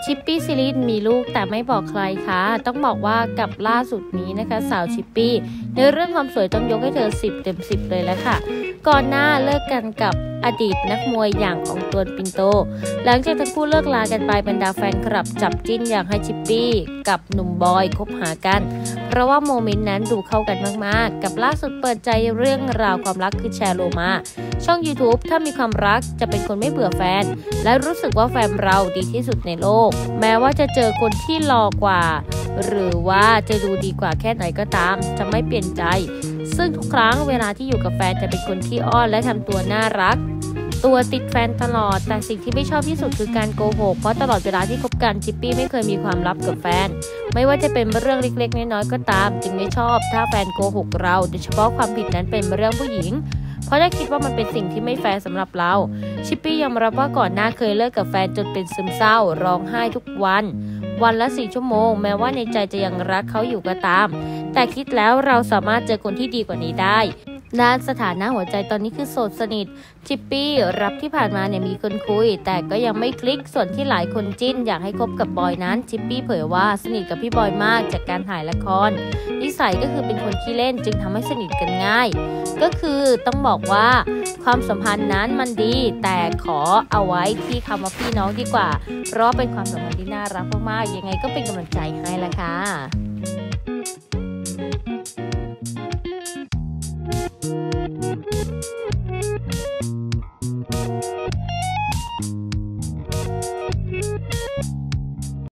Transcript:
ชิปปี้ซีรีส์มีลูกแต่ไม่บอกใครค่ะต้องบอกว่ากับล่าสุดนี้นะคะสาวชิปปี้ในเรื่องความสวยต้องยกให้เธอ10 เต็ม 10เลยแล้วค่ะก่อนหน้าเลิกกันกับอดีตนักมวยอย่างอองตวนปินโตหลังจากทั้งคู่เลิกลากันไปบรรดาแฟนคลับจับจิ้นอยากให้ชิปปี้กับหนุ่มบอยคบหากันเพราะว่าโมเมนต์นั้นดูเข้ากันมากๆกับล่าสุดเปิดใจเรื่องราวความรักคือแชร์โลมาช่อง YouTube ถ้ามีความรักจะเป็นคนไม่เบื่อแฟนและรู้สึกว่าแฟนเราดีที่สุดในโลกแม้ว่าจะเจอคนที่หล่อกว่าหรือว่าจะดูดีกว่าแค่ไหนก็ตามจะไม่เปลี่ยนใจซึ่งทุกครั้งเวลาที่อยู่กับแฟนจะเป็นคนที่อ้อนและทำตัวน่ารักตัวติดแฟนตลอดแต่สิ่งที่ไม่ชอบที่สุดคือการโกหกเพราะตลอดเวลาที่คบกันชิปปี้ไม่เคยมีความลับกับแฟนไม่ว่าจะเป็นเรื่องเล็กๆน้อยๆก็ตามจึงไม่ชอบถ้าแฟนโกหกเราโดยเฉพาะความผิดนั้นเป็นเรื่องผู้หญิงเพราะได้คิดว่ามันเป็นสิ่งที่ไม่แฟร์สำหรับเราชิปปี้ยอมรับว่าก่อนหน้าเคยเลิกกับแฟนจนเป็นซึมเศร้าร้องไห้ทุกวันละ4 ชั่วโมงแม้ว่าในใจจะยังรักเขาอยู่ก็ตามแต่คิดแล้วเราสามารถเจอคนที่ดีกว่านี้ได้ด้านสถานะหัวใจตอนนี้คือโสดสนิทชิปปี้รับที่ผ่านมามีคนคุยแต่ก็ยังไม่คลิกส่วนที่หลายคนจิ้นอยากให้คบกับบอยนั้นชิปปี้เผยว่าสนิทกับพี่บอยมากจากการถ่ายละครนิสัยก็คือเป็นคนขี้เล่นจึงทำให้สนิทกันง่ายก็คือต้องบอกว่าความสัมพันธ์นั้นมันดีแต่ขอเอาไว้ที่คำว่าพี่น้องดีกว่าเพราะเป็นความสัมพันธ์ที่น่ารักมากๆยังไงก็เป็นกำลังใจให้ละค่ะ